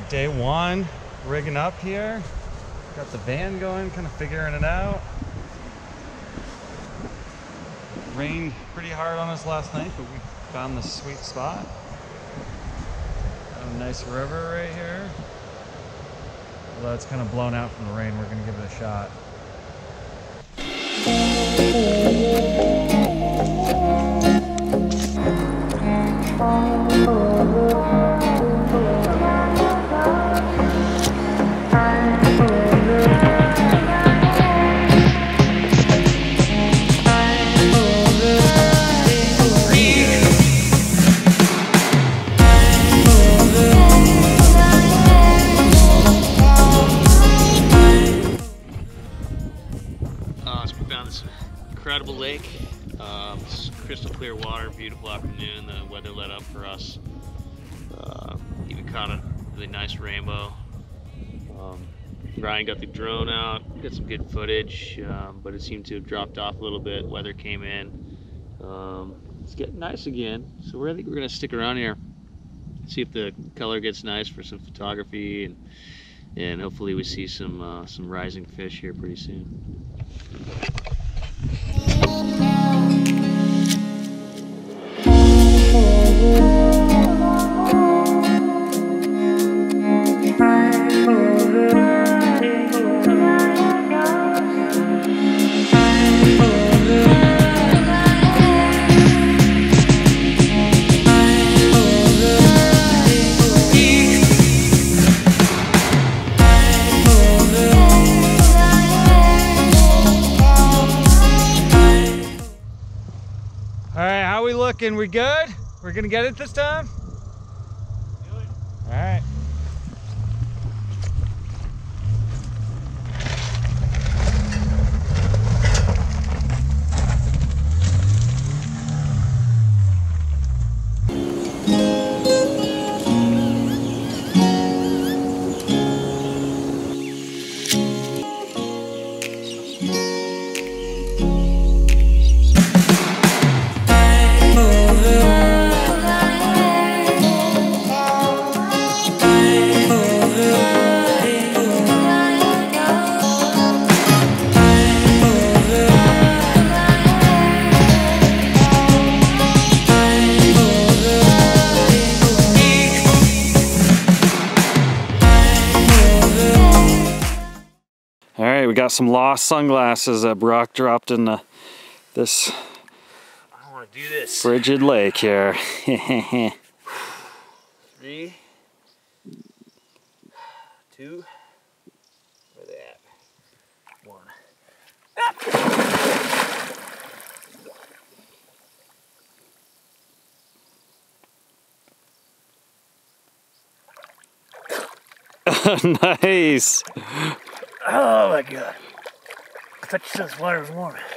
Day one, rigging up here. Got the van going, kind of figuring it out. Rained pretty hard on us last night, but we found this sweet spot. Got a nice river right here. Although it's kind of blown out from the rain, we're gonna give it a shot. Incredible lake, crystal clear water, beautiful afternoon. The weather let up for us. Even caught a really nice rainbow. Ryan got the drone out, got some good footage, but it seemed to have dropped off a little bit. Weather came in. It's getting nice again, so I think we're gonna stick around here, see if the color gets nice for some photography, and hopefully we see some rising fish here pretty soon. Looking, we good? We're gonna get it this time? Good. All right. We got some lost sunglasses that Brock dropped in this I don't want to do this. frigid lake here. 3, 2, where they at? 1. Nice. Oh my god. I thought you said this water was warm.